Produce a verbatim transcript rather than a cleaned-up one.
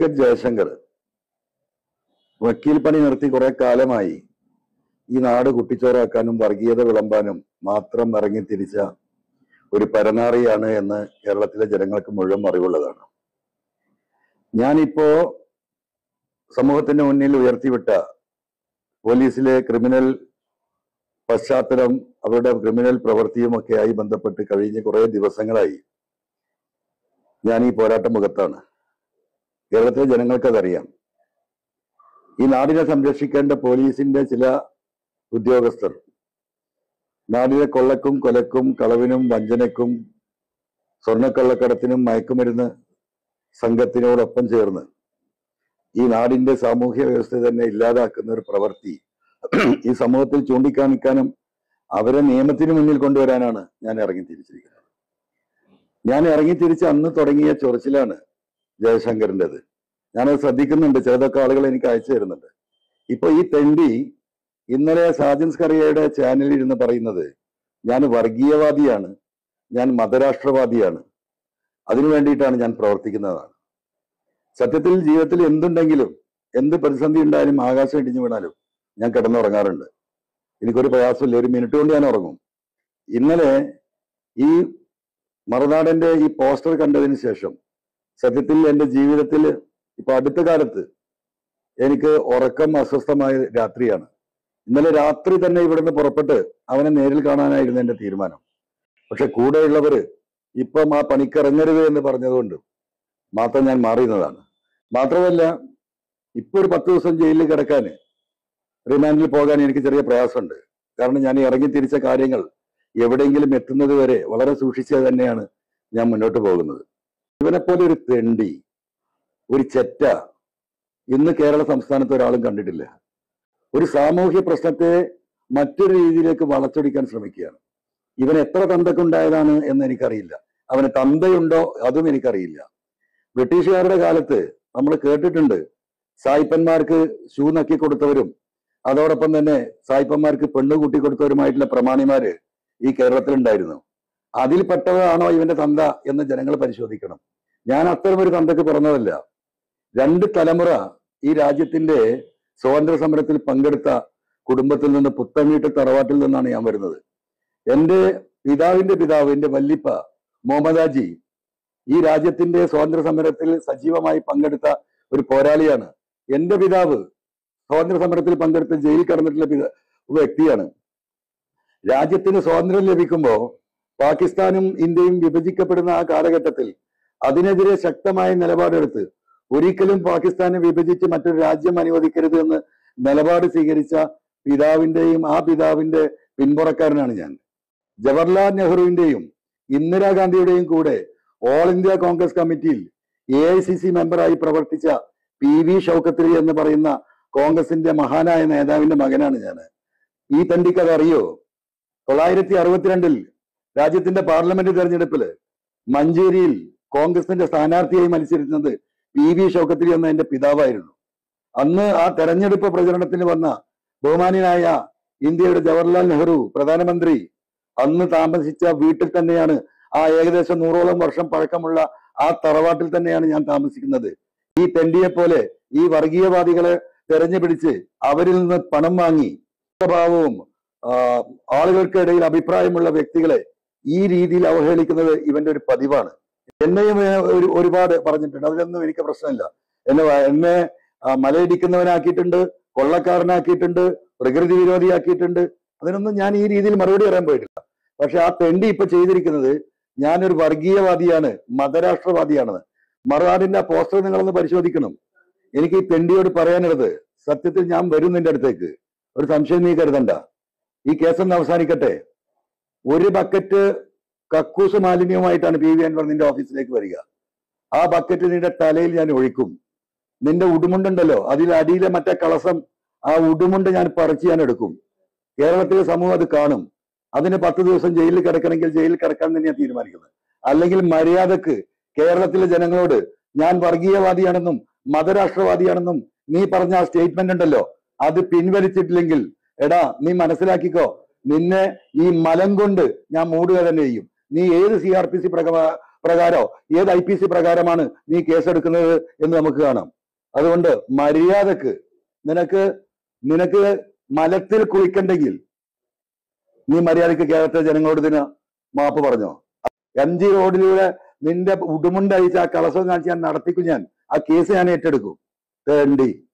Advocate Jaishankar വക്കീൽ പണി നിർത്തി കുറെ കാലമായി ഈ നാട് കുട്ടിച്ചോറാക്കാനും വർഗീയത വിളമ്പാനും മാത്രം ഇറങ്ങി തിരിച്ച ഒരു പരനാറിയാണ് എന്ന് കേരളത്തിലെ ജനങ്ങൾക്ക് മുഴുവൻ അറിവുള്ളതാണ്. ഞാനിപ്പോ സമൂഹത്തിന്റെ മുന്നിൽ ഉയർത്തിവിട്ട പോലീസിലെ ക്രിമിനൽ പശ്ചാത്തലം, അവരുടെ ക്രിമിനൽ പ്രവൃത്തിയുമൊക്കെയായി ബന്ധപ്പെട്ട് കഴിഞ്ഞ കുറെ ദിവസങ്ങളായി ഞാൻ ഈ പോരാട്ട മുഖത്താണ്. കേരളത്തിലെ ജനങ്ങൾക്കതറിയാം. ഈ നാടിനെ സംരക്ഷിക്കേണ്ട പോലീസിന്റെ ചില ഉദ്യോഗസ്ഥർ നാടിനെ കൊള്ളക്കും കൊലക്കും കളവിനും വഞ്ചനക്കും സ്വർണ്ണക്കള്ളക്കടത്തിനും മയക്കുമരുന്ന് സംഘത്തിനോടൊപ്പം ചേർന്ന് ഈ നാടിന്റെ സാമൂഹ്യ വ്യവസ്ഥ തന്നെ ഇല്ലാതാക്കുന്ന ഒരു പ്രവൃത്തി ഈ സമൂഹത്തിൽ ചൂണ്ടിക്കാണിക്കാനും അവരെ നിയമത്തിന് മുന്നിൽ കൊണ്ടുവരാനാണ് ഞാൻ ഇറങ്ങിത്തിരിച്ചിരിക്കുന്നത്. ഞാൻ ഇറങ്ങിത്തിരിച്ച് അന്ന് തുടങ്ങിയ ചൊറിച്ചിലാണ് ജയശങ്കറിൻ്റെത്. ഞാനത് ശ്രദ്ധിക്കുന്നുണ്ട്, ചിലതൊക്കെ ആളുകൾ എനിക്ക് അയച്ചു തരുന്നുണ്ട്. ഇപ്പൊ ഈ തെണ്ടി ഇന്നലെ സാജൻസ് കറിയയുടെ ചാനലിൽ ഇരുന്ന് പറയുന്നത് ഞാൻ വർഗീയവാദിയാണ്, ഞാൻ മതരാഷ്ട്രവാദിയാണ്, അതിനു വേണ്ടിയിട്ടാണ് ഞാൻ പ്രവർത്തിക്കുന്നതാണ്. സത്യത്തിൽ ജീവിതത്തിൽ എന്തുണ്ടെങ്കിലും എന്ത് പ്രതിസന്ധി ഉണ്ടായാലും ആകാശം ഇടിഞ്ഞു വീണാലും ഞാൻ കിടന്നുറങ്ങാറുണ്ട്. എനിക്കൊരു പ്രയാസമില്ല, ഒരു മിനിറ്റ് കൊണ്ട് ഞാൻ ഉറങ്ങും. ഇന്നലെ ഈ മറുനാടന്റെ ഈ പോസ്റ്റർ കണ്ടതിന് ശേഷം സത്യത്തിൽ എൻ്റെ ജീവിതത്തിൽ ഇപ്പൊ അടുത്ത കാലത്ത് എനിക്ക് ഉറക്കം അസ്വസ്ഥമായ രാത്രിയാണ്. ഇന്നലെ രാത്രി തന്നെ ഇവിടുന്ന് പുറപ്പെട്ട് അവനെ നേരിൽ കാണാനായിരുന്നു എൻ്റെ തീരുമാനം. പക്ഷെ കൂടെയുള്ളവര് ഇപ്പം ആ പണിക്കിറങ്ങരുത് എന്ന് പറഞ്ഞതുകൊണ്ട് മാത്രം ഞാൻ മാറിയുന്നതാണ്. മാത്രമല്ല ഇപ്പൊ ഒരു പത്ത് ദിവസം ജയിലിൽ കിടക്കാന്, റിമാൻഡിൽ പോകാൻ എനിക്ക് ചെറിയ പ്രയാസമുണ്ട്. കാരണം ഞാൻ ഇറങ്ങി തിരിച്ച കാര്യങ്ങൾ എവിടെയെങ്കിലും എത്തുന്നത് വരെ വളരെ സൂക്ഷിച്ച് തന്നെയാണ് ഞാൻ മുന്നോട്ട് പോകുന്നത്. ഇവനെപ്പോലെ ഒരു തെണ്ടി, ഒരു ചെറ്റ ഇന്ന് കേരള സംസ്ഥാനത്ത് ഒരാളും കണ്ടിട്ടില്ല. ഒരു സാമൂഹ്യ പ്രശ്നത്തെ മറ്റൊരു രീതിയിലേക്ക് വളച്ചൊടിക്കാൻ ശ്രമിക്കുകയാണ്. ഇവൻ എത്ര തന്തക്കുണ്ടായതാണ് എന്ന് എനിക്കറിയില്ല. അവന് തന്തയുണ്ടോ അതും എനിക്കറിയില്ല. ബ്രിട്ടീഷുകാരുടെ കാലത്ത് നമ്മൾ കേട്ടിട്ടുണ്ട് സായിപ്പന്മാർക്ക് ഷൂ നക്കി കൊടുത്തവരും അതോടൊപ്പം തന്നെ സായിപ്പന്മാർക്ക് പെണ്ണു കൂട്ടി കൊടുത്തവരുമായിട്ടുള്ള പ്രമാണിമാര് ഈ കേരളത്തിലുണ്ടായിരുന്നു. അതിൽപ്പെട്ടതാണോ ഇവന്റെ തന്ത എന്ന് ജനങ്ങൾ പരിശോധിക്കണം. ഞാൻ അത്തരമൊരു തന്തക്ക് പിറന്നതല്ല. രണ്ട് തലമുറ ഈ രാജ്യത്തിന്റെ സ്വാതന്ത്ര്യ സമരത്തിൽ പങ്കെടുത്ത കുടുംബത്തിൽ നിന്ന്, പുത്തൻവീട്ട് തറവാട്ടിൽ നിന്നാണ് ഞാൻ വരുന്നത്. എൻ്റെ പിതാവിന്റെ പിതാവ്, എൻ്റെ വല്ലിപ്പ മുഹമ്മദാജി ഈ രാജ്യത്തിന്റെ സ്വാതന്ത്ര്യ സമരത്തിൽ സജീവമായി പങ്കെടുത്ത ഒരു പോരാളിയാണ്. എൻ്റെ പിതാവ് സ്വാതന്ത്ര്യ സമരത്തിൽ പങ്കെടുത്ത് ജയിലിൽ കടന്നിട്ടുള്ള പിതാ വ്യക്തിയാണ്. രാജ്യത്തിന് സ്വാതന്ത്ര്യം ലഭിക്കുമ്പോൾ പാകിസ്ഥാനും ഇന്ത്യയും വിഭജിക്കപ്പെടുന്ന ആ കാലഘട്ടത്തിൽ അതിനെതിരെ ശക്തമായ നിലപാടെടുത്ത് ഒരിക്കലും പാകിസ്ഥാനെ വിഭജിച്ച് മറ്റൊരു രാജ്യം അനുവദിക്കരുത് എന്ന് നിലപാട് സ്വീകരിച്ച പിതാവിന്റെയും ആ പിതാവിന്റെ പിന്മുറക്കാരനാണ് ഞാൻ. ജവഹർലാൽ നെഹ്റുവിന്റെയും ഇന്ദിരാഗാന്ധിയുടെയും കൂടെ ഓൾ ഇന്ത്യ കോൺഗ്രസ് കമ്മിറ്റിയിൽ എ ഐ സി സി മെമ്പറായി പ്രവർത്തിച്ച പി വി ഷൗക്കത്ത് അലി എന്ന് പറയുന്ന കോൺഗ്രസിന്റെ മഹാനായ നേതാവിന്റെ മകനാണ് ഞാൻ. ഈ തണ്ടിക്ക് അത് അറിയോ? തൊള്ളായിരത്തി അറുപത്തിരണ്ടിൽ രാജ്യത്തിന്റെ പാർലമെന്റ് തെരഞ്ഞെടുപ്പിൽ മഞ്ചേരിയിൽ കോൺഗ്രസിന്റെ സ്ഥാനാർത്ഥിയായി മത്സരിക്കുന്നത് പി വി ഷൗക്കത്ത് അലി എന്ന എന്റെ പിതാവായിരുന്നു. അന്ന് ആ തെരഞ്ഞെടുപ്പ് പ്രചരണത്തിന് വന്ന ബഹുമാന്യനായ ഇന്ത്യയുടെ ജവഹർലാൽ നെഹ്റു പ്രധാനമന്ത്രി അന്ന് താമസിച്ച വീട്ടിൽ തന്നെയാണ്, ആ ഏകദേശം നൂറോളം വർഷം പഴക്കമുള്ള ആ തറവാട്ടിൽ തന്നെയാണ് ഞാൻ താമസിക്കുന്നത്. ഈ തെണ്ടിയെ പോലെ ഈ വർഗീയവാദികളെ തെരഞ്ഞു പിടിച്ച് അവരിൽ നിന്ന് പണം വാങ്ങി സ്വഭാവവും ആളുകൾക്കിടയിൽ അഭിപ്രായമുള്ള വ്യക്തികളെ ഈ രീതിയിൽ അവഹേളിക്കുന്നത് ഇവന്റെ ഒരു പതിവാണ്. എന്നെയും ഒരു ഒരുപാട് പറഞ്ഞിട്ടുണ്ട്, അതിലൊന്നും എനിക്ക് പ്രശ്നമില്ല. എന്നെ എന്നെ മലയിടിക്കുന്നവനാക്കിയിട്ടുണ്ട്, കൊള്ളക്കാരനാക്കിയിട്ടുണ്ട്, പ്രകൃതി വിരോധിയാക്കിയിട്ടുണ്ട്. അതിനൊന്നും ഞാൻ ഈ രീതിയിൽ മറുപടി പറയാൻ പോയിട്ടില്ല. പക്ഷെ ആ തെണ്ടി ഇപ്പൊ ചെയ്തിരിക്കുന്നത് ഞാനൊരു വർഗീയവാദിയാണ്, മതരാഷ്ട്രവാദിയാണെന്ന്. മറുനാടിന്റെ ആ പോസ്റ്റർ നിങ്ങളൊന്ന് പരിശോധിക്കണം. എനിക്ക് ഈ തെണ്ടിയോട് പറയാനുള്ളത്, സത്യത്തിൽ ഞാൻ വരും നിന്റെ അടുത്തേക്ക്, ഒരു സംശയം നീ കരുതണ്ട. ഈ കേസൊന്ന് അവസാനിക്കട്ടെ. ഒരു ബക്കറ്റ് കക്കൂസ് മാലിന്യവുമായിട്ടാണ് പി വി അൻവർ നിന്റെ ഓഫീസിലേക്ക് വരിക. ആ ബക്കറ്റ് നിന്റെ തലയിൽ ഞാൻ ഒഴിക്കും. നിന്റെ ഉടുമുണ്ടുണ്ടല്ലോ, അതിൽ അടിയിലെ മറ്റേ കളസം, ആ ഉടുമുണ്ട് ഞാൻ പറിച്ച് ഞാൻ എടുക്കും. കേരളത്തിലെ സമൂഹം അത് കാണും. അതിന് പത്ത് ദിവസം ജയിലിൽ കിടക്കണമെങ്കിൽ ജയിലിൽ കിടക്കാൻ തന്നെയാണ് തീരുമാനിക്കുന്നത്. അല്ലെങ്കിൽ മര്യാദക്ക് കേരളത്തിലെ ജനങ്ങളോട് ഞാൻ വർഗീയവാദിയാണെന്നും മതരാഷ്ട്രവാദിയാണെന്നും നീ പറഞ്ഞ ആ സ്റ്റേറ്റ്മെന്റ് ഉണ്ടല്ലോ, അത് പിൻവലിച്ചിട്ടില്ലെങ്കിൽ എടാ നീ മനസ്സിലാക്കിക്കോ, നിന്നെ ഈ മലം കൊണ്ട് ഞാൻ മൂടുക തന്നെ ചെയ്യും. നീ ഏത് സി ആർ പി സി പ്രകാരോ ഏത് ഐ പി സി പ്രകാരമാണ് നീ കേസെടുക്കുന്നത് എന്ന് നമുക്ക് കാണാം. അതുകൊണ്ട് മര്യാദക്ക് നിനക്ക് നിനക്ക് മലത്തിൽ കുളിക്കണ്ടെങ്കിൽ നീ മര്യാദക്ക് കേരളത്തിലെ ജനങ്ങളോട് ഇതിന് മാപ്പ് പറഞ്ഞോ. എം ജി റോഡിലൂടെ നിന്റെ ഉടുമുണ്ട് അയച്ച് ആ കളസം കാണിച്ച് ഞാൻ നടത്തിക്കും, ഞാൻ ആ കേസ് ഞാൻ ഏറ്റെടുക്കും. തേണ്ടി